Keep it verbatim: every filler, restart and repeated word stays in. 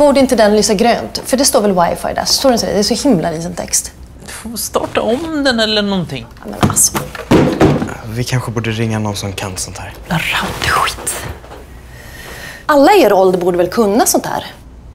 Borde inte den lysa grönt? För det står väl wifi där. Står det inte det? Det är så himla liten text. Du får starta om den eller någonting. Ja, men alltså. Vi kanske borde ringa någon som kan sånt här. Routerskit. Alla i er ålder borde väl kunna sånt här?